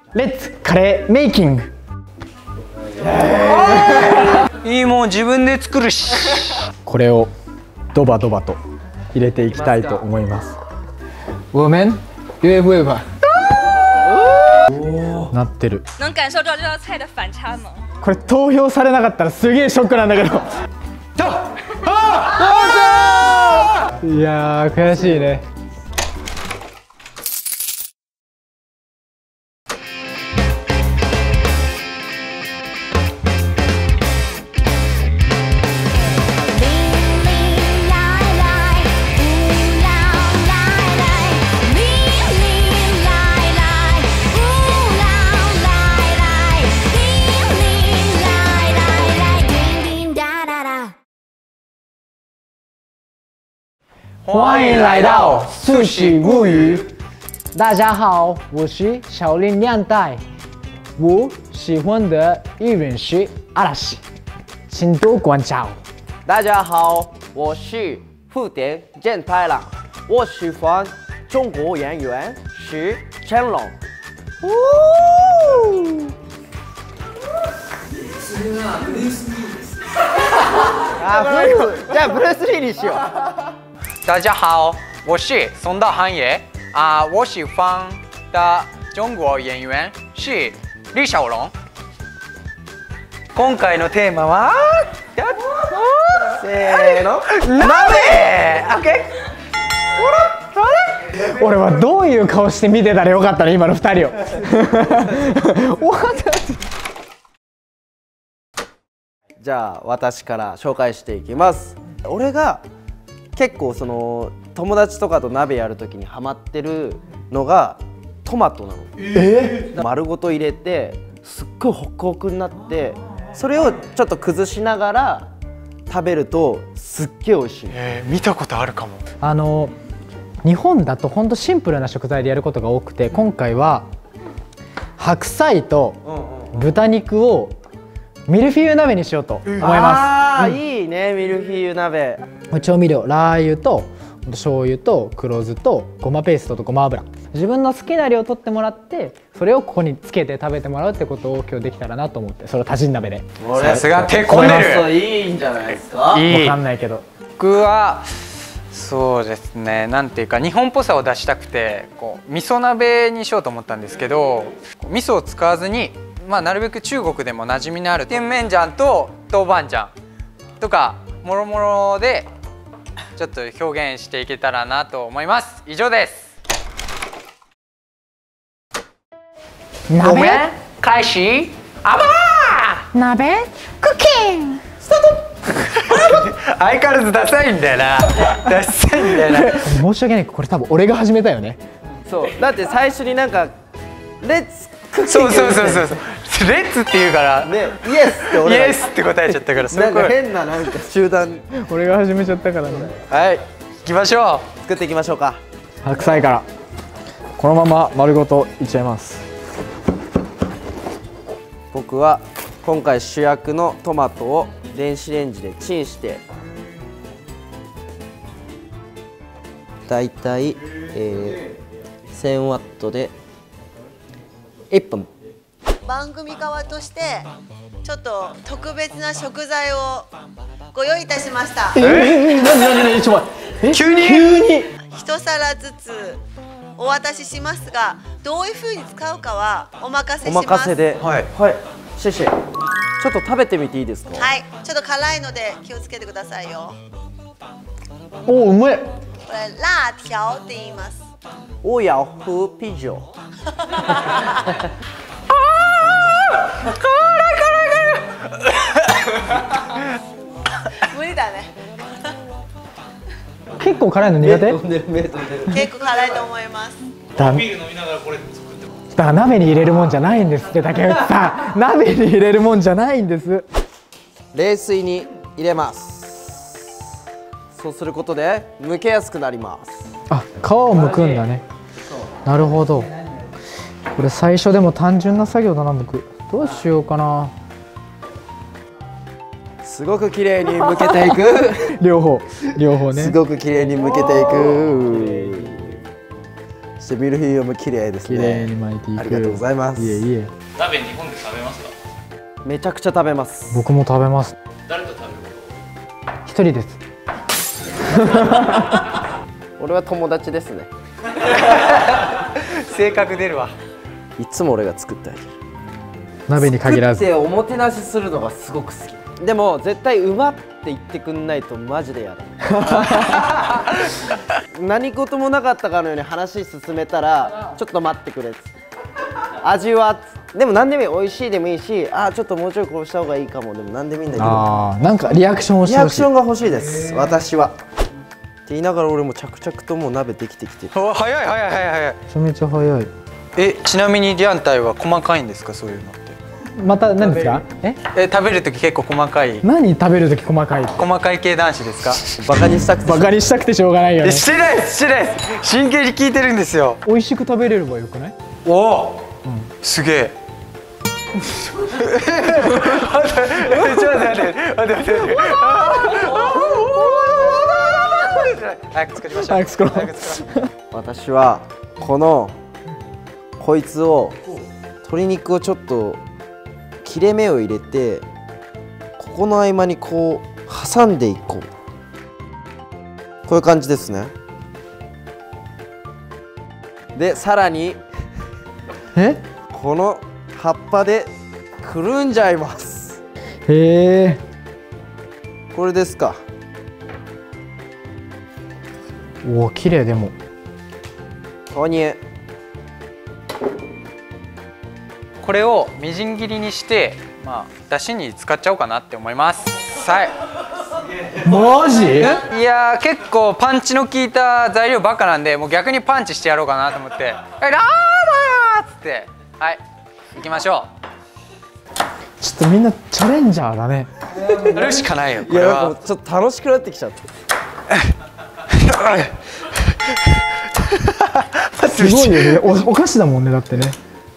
レッツカレーメイキング。 いいもん自分で作るし。 これをドバドバと入れていきたいと思います。我们约会吧。なってる。 能感受到这道菜的反差吗？ これ投票されなかったらすげえショックなんだけど。いやー悔しいね。欢迎来到素喜物语。大家好，我是小林亮代。我喜欢的艺人是嵐，请多关照。 大家好，我是福田健太郎，我喜欢中国演员是成龙。啊，じゃあブルース・リーにしよう。 大家好，我是宋道涵也啊，我喜欢的中国演员是李小龙。今回のテーマはせーの、 鍋。オッケー。 俺はどういう顔して見てたらよかったの今の2人を。 じゃあ私から紹介していきます。俺が結構その友達とかと鍋やるときにハマってるのがトマトなの。丸ごと入れてすっごいホクホクになって、それをちょっと崩しながら食べるとすっげえ美味しい。 見たことあるかも。 日本だとほんとシンプルな食材でやることが多くて、今回は白菜と豚肉をミルフィーユ鍋にしようと思います。 ああ、いいね、ミルフィーユ鍋。 調味料ラー油と醤油と黒酢とごまペーストとごま油、自分の好きな量を取ってもらって、それをここにつけて食べてもらうってことを今日できたらなと思って、それを多人鍋で。 さすが手込んでる。 いいんじゃないですか。 いい。 わかんないけど、 僕はそうですね、なんていうか日本っぽさを出したくてこう味噌鍋にしようと思ったんですけど、味噌を使わずに、まあ、なるべく中国でも馴染みのある甜麺醤と豆板醤とかもろもろでちょっと表現していけたらなと思います。以上です。 鍋開始。あばー。 鍋クッキングスタート。 相変わらずダサいんだよな。ダサいんだよな。 申し訳ない、これ多分俺が始めたよね。 そうだって最初になんかレッツクッキング、 そうレッツって言うからね、イエスってイ俺エスって答えちゃったから、 なんか変ななんか集団。 俺が始めちゃったからね。 はい、 行きましょ作っていきましょうか。 白菜からこのまま丸ごといっちゃいます。 僕は今回主役のトマトを電子レンジでチンして、だいたい1000ワットで1分。 番組側としてちょっと特別な食材をご用意いたしました。 何ちょっと待って、 急に一皿ずつお渡ししますが、どういう風に使うかはお任せします。 お任せで。 はいはい。シェシェ、ちょっと食べてみていいですか。 はい、ちょっと辛いので気をつけてくださいよ。 お、うまい。 これ辣条って言います。 欧阳風啤酒。 無理だね。 結構辛いの苦手？ 結構辛いと思います。 ビール飲みながらこれ作ってます。だから鍋に入れるもんじゃないんですって、竹内さん。鍋に入れるもんじゃないんです。 冷水に入れます。そうすることで剥けやすくなります。 あ、皮を剥くんだね。なるほど。これ最初でも単純な作業だな。僕どうしようかな。 すごく綺麗に剥けていく。 両方ね。 すごく綺麗に剥けていく。 してミルフィーユも綺麗ですね。 綺麗に巻いていく。 ありがとうございます。 いえいえ。 鍋日本で食べますか？ めちゃくちゃ食べます。 僕も食べます。 誰と食べる一人です。 俺は友達ですね。 性格出るわ。 いつも俺が作ってあげる。 鍋に限らず。 作っておもてなしするのがすごく好き。でも絶対うまって言ってくんないとマジでやる。何事もなかったかのように話進めたらちょっと待ってくれっつって味はでも何でもいい、美味しいでもいいし、あちょっともうちょいこうした方がいいかもでも何でもいいんだけど、 ああ、なんかリアクションをしてほしい。 リアクションが欲しいです私は。って言いながら俺も着々ともう鍋できてきてる。 お早い早い早い早い。 めちゃめちゃ早い。 ちなみにリャンタイは細かいんですか、そういうのって。 また何ですか？ 食べる時結構細かい。 何食べる時細かい？ 細かい系男子ですバカにしたくてバカにしたくてしょうがないよね。 してないですしてないです。真剣に聞いてるんですよ。 美味しく食べれればよくない？ おお、すげえ。ちょっと待って待って早く作りましょう。 早く作ろう。 私はこいつを鶏肉をちょっと切れ目を入れてここの合間にこう挟んでいこう。こういう感じですね。でさらにこの葉っぱでくるんじゃいます。 へえ。 これですか。 おお、綺麗。でも投入。 これをみじん切りにして、だしに使っちゃおうかなって思います。 マジ？ いやー結構パンチの効いた材料ばっかなんで、もう逆にパンチしてやろうかなと思って、ラーマーっつってはい行きましょちょっとみんなチャレンジャーだね。 う。やるしかないよこいやれは。 なんかちょっと楽しくなってきちゃった。 すごいよね。お菓子だもんね、だってね。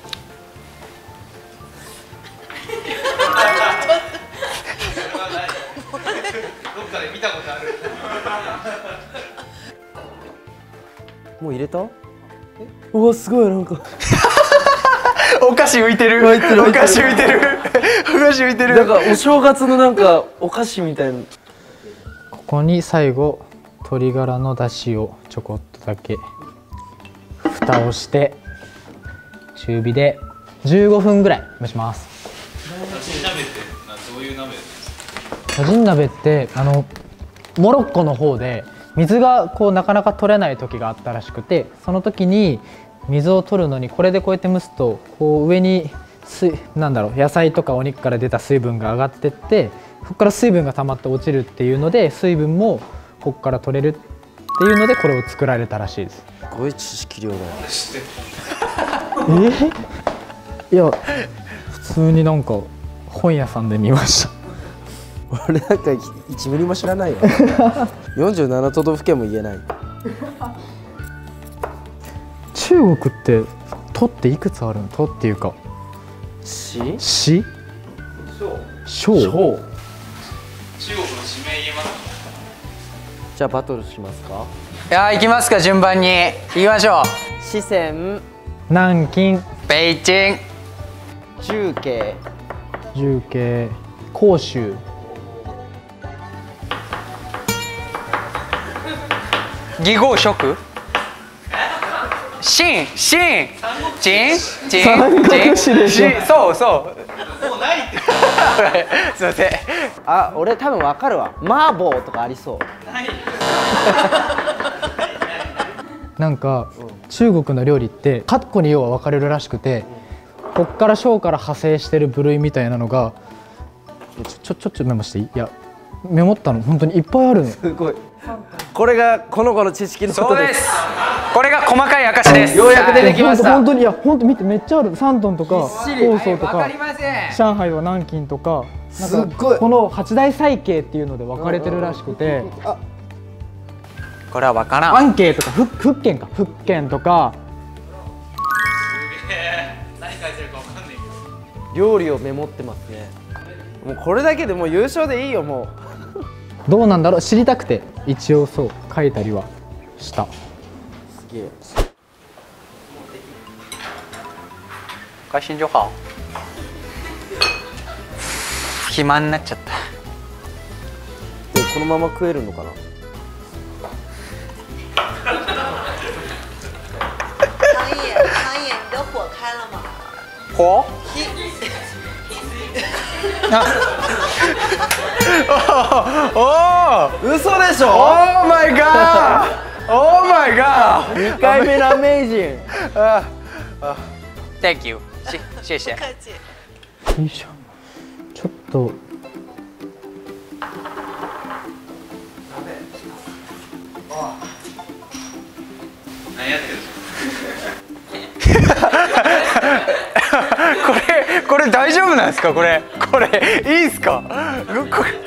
もう入れた？うわすごいなんかお菓子浮いてる。お菓子浮いてる。お菓子浮いてる。 なんかお正月のなんかお菓子みたいな。 ここに最後鶏ガラの出汁をちょこっとだけ蓋をして中火で15分ぐらい蒸します。 タジン鍋ってどういう鍋ですか？ タジン鍋ってモロッコの方で水がこうなかなか取れない時があったらしくて、その時に水を取るのにこれでこうやって蒸すとこう上に野菜とかお肉から出た水分が上がってって、そこから水分が溜まって落ちるっていうので水分もここから取れるっていうのでこれを作られたらしいです。 すごい知識量だよ。 いや普通になんか本屋さんで見ました。 俺なんか1ミリも知らないよ。47都道府県も言えない。 中国って「と」っていくつあるの？とっていうかし？ し？小？ 中国の地名言えますか？ じゃあバトルしますか。 いやー行きますか、順番に行きましょう。 四川、 南京、 北京、 重慶、 重慶、広州、 義合色、秦、秦、陳、陳、 三国志でしょ。 そうそう。もうないって。すいません。 あ、俺多分わかるわ。麻婆とかありそう。 なんか中国の料理ってカッコに要は分かれるらしくて、こっから小から派生してる部類みたいなのがちょっとメモしていい？いやメモったの本当にいっぱいあるの。 すごい。これがこの子の知識のことです。 これが細かい証です。 ようやく出てきました。 本当にいや本当見てめっちゃある。山東とか江蘇とかわかりません。 上海は南京とか、なんかすっごいこの八大菜系っていうので分かれてるらしくて、 これはわからん。 安慶とか福建か福建とか。 すげえ。何書いてるかわかんないけど。 料理をメモってますね。もうこれだけでもう優勝でいいよもう。 どうなんだろう知りたくて一応そう書いたりはした。 すげえ。 開心就好。暇になっちゃった。 このまま食えるのかな。 唐毅，唐毅，你的火开了吗？ 火？おお、 嘘でしょ。 Oh my god! Oh my god! 2回目のアメージン。 Thank you. 谢谢。 客气。 よいしょ。ちょっと。 何やってるんですこれ大丈夫なんですか？これいいですか？これ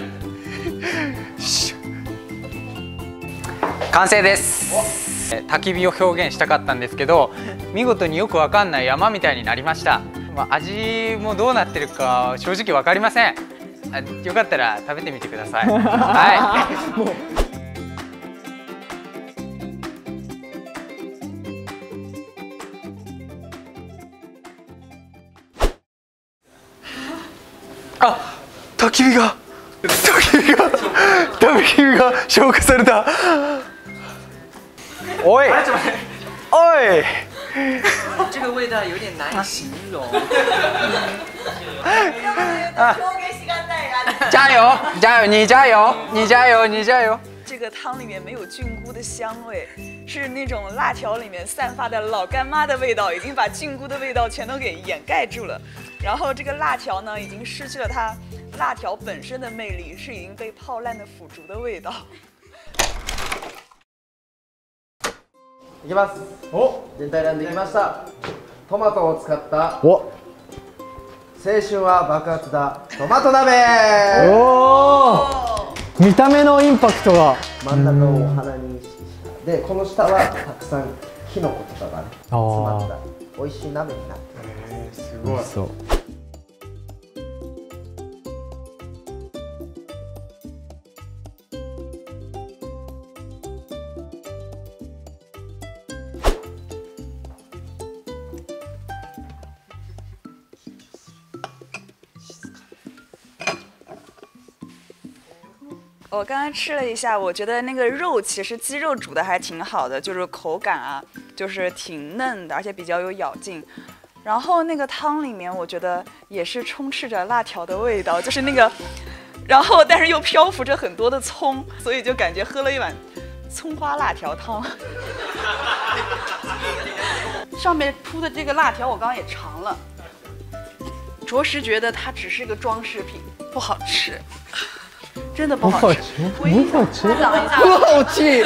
完成です。焚き火を表現したかったんですけど、見事によくわかんない山みたいになりました。味もどうなってるか正直わかりません。よかったら食べてみてください。はい。あ、焚き火が消化された。おいおい。 这个味道有点难以形容。 加油加油，你加油你加油你加油。 这个汤里面没有菌菇的香味，是那种辣条里面散发的老干妈的味道，已经把菌菇的味道全都给掩盖住了。然后这个辣条呢，已经失去了它辣条本身的魅力，是已经被泡烂的腐竹的味道。 いきます。全体選んできました。トマトを使ったお。 青春は爆発だトマト鍋。 おお。見た目のインパクトが。 真ん中をお花に意識した。でこの下はたくさんキノコとかがね詰まった美味しい鍋になってます。 すごい。 そう。 我刚才吃了一下，我觉得那个肉其实鸡肉煮的还挺好的，就是口感啊，就是挺嫩的，而且比较有咬劲。然后那个汤里面，我觉得也是充斥着辣条的味道，就是那个，然后但是又漂浮着很多的葱，所以就感觉喝了一碗葱花辣条汤。上面铺的这个辣条我刚刚也尝了，着实觉得它只是个装饰品，不好吃。真的不好吃， 不好吃， 不好吃，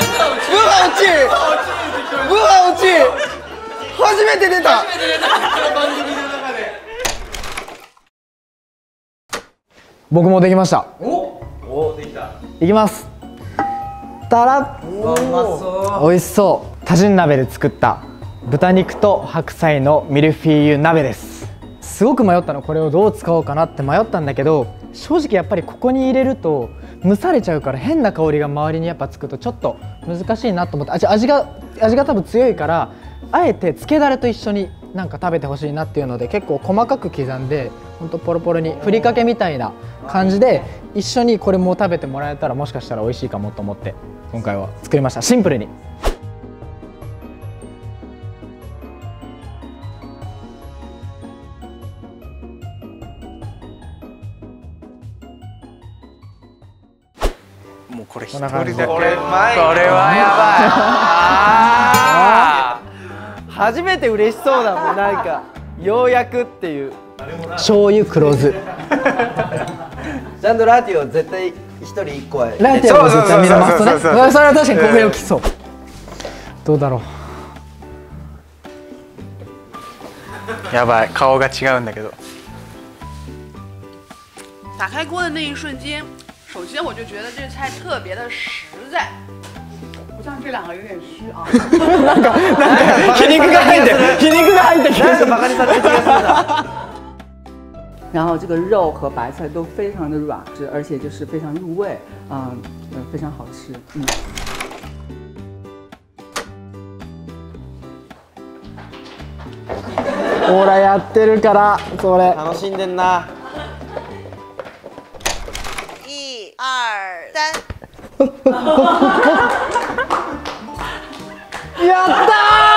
初めて出た。 僕もできました。 お、できた。 いきます。たら。美味しそう。多人鍋で作った豚肉と白菜のミルフィーユ鍋です。すごく迷ったの、これをどう使おうかなって迷ったんだけど、正直やっぱりここに入れると蒸されちゃうから変な香りが周りにやっぱつくとちょっと難しいなと思って、味が多分強いから、あえてつけだれと一緒になんか食べてほしいなっていうので、結構細かく刻んでほんとポロポロにふりかけみたいな感じで一緒にこれも食べてもらえたら、もしかしたら美味しいかもと思って今回は作りました。シンプルに。 もうこれ一こんな感じ人だけ。こでれはやばい。 初めて嬉しそうだもん、なんかようやくっていう。 醤油黒酢。 ちゃんとラティオ絶対一人一個は。 ラティオも絶対見れますとね。それは確かに公平をきそう。どうだろう。やばい、顔が違うんだけど。 打开锅的那一瞬间，首先我就觉得这菜特别的实在，不像这两个有点虚啊。 なんか皮肉が入ってきて。 バカにされてる気がするな。 然后这个肉和白菜都非常的软，而且就是非常入味，非常好吃， ほらやってるからそれ。 楽しんでんな。 1、2、3。 やった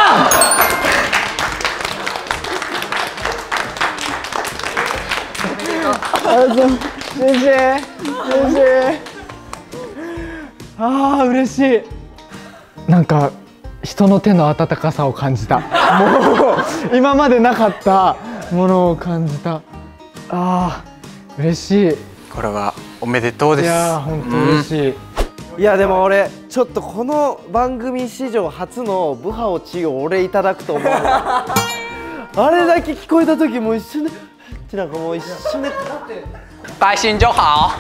ー。谢谢谢谢。ああ嬉しい。なんか人の手の温かさを感じた。もう今までなかったものを感じた。ああ嬉しい。 これはおめでとうです。 いやー本当嬉しい。 いやでも俺ちょっとこの番組史上初のブハオチを俺いただくと思う。あれだけ聞こえた時もう一瞬でってなんかもう一瞬で開心就好。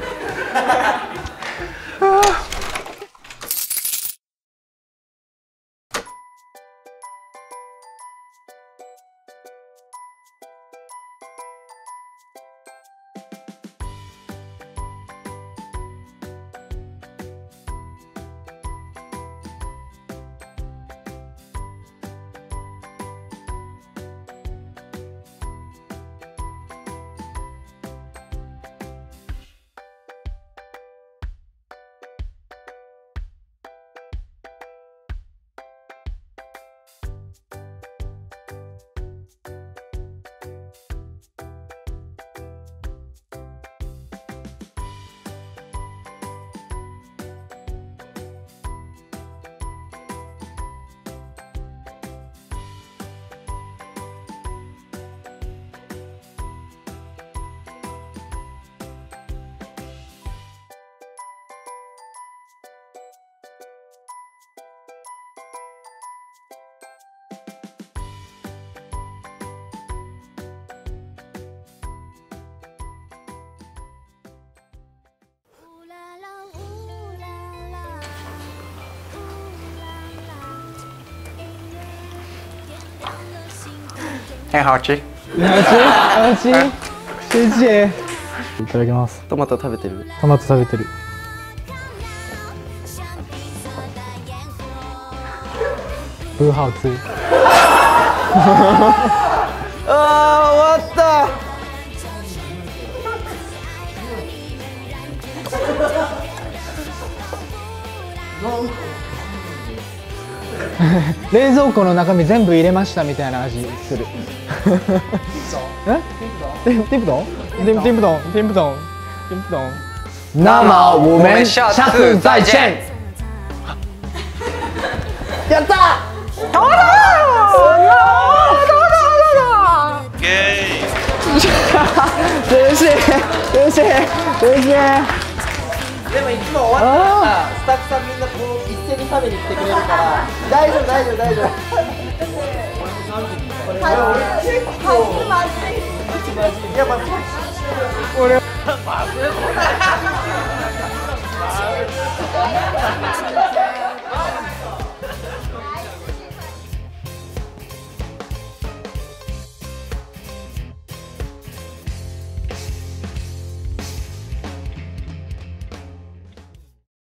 很好吃。 好吃谢谢。いただきます。 トマト食べてる。 トマト食べてる。不好吃。 あー終わった。 冷蔵庫の中身全部入れましたみたいな味する。え？听不懂？听不懂？听不懂？听不懂？那么我们下次再见。やった！谢谢谢谢谢谢。 でもいつも終わったらスタッフさんみんなこう一斉に食べに来てくれるから大丈夫大丈夫大丈夫。いやまず俺まずい。